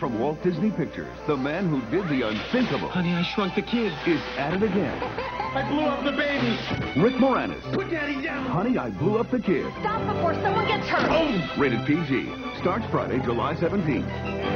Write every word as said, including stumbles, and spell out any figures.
From Walt Disney Pictures, the man who did the unthinkable. Honey, I Shrunk the Kids. Is at it again. I blew up the baby. Rick Moranis. Put Daddy down. Honey, I Blew Up the Kid. Stop before someone gets hurt. Oh. Rated P G. Starts Friday, July seventeenth.